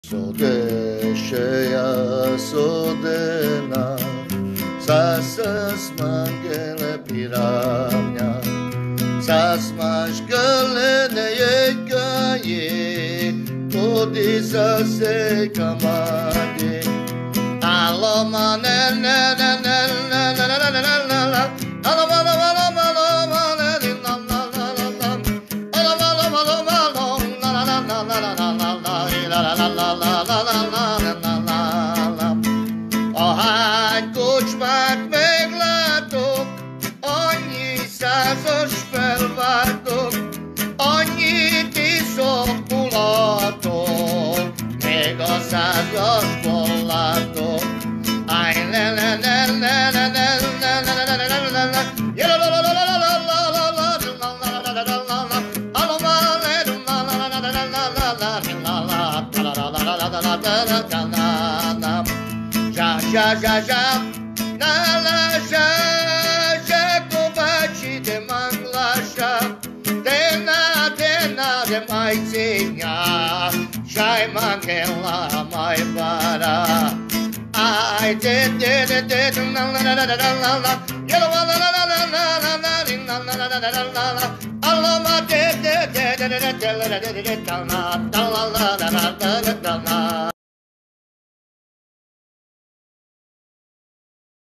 Sodeșea sodena, sasas mangele piramia, sas mașgăle ne egaie, codiza se camade. Alo manel ne ne ne ne ne ne ne ne ne ne. Alo malo malo malo malo ne na na na na na. Alo malo malo malo na na na na na na na na. La la la la la la la la la la la. A hány kocsmát meglátok, annyi százas felváltok, annyit iszok mulatok, még a százasból látok. Aj, le le le le le le le le le le le le le. Ja la la la la la la la la la la la la la la la. Alo ma le la la la la la la la la la la la la la la. Ja ja ja ja. Na la ja ja covaci de manglașa. De mai ținea și-ai manghela mai vara. Ai de la la la la la la la. Yellow la la la la la la la la la la la la la. Aloma de la la la la la la la la la la la la.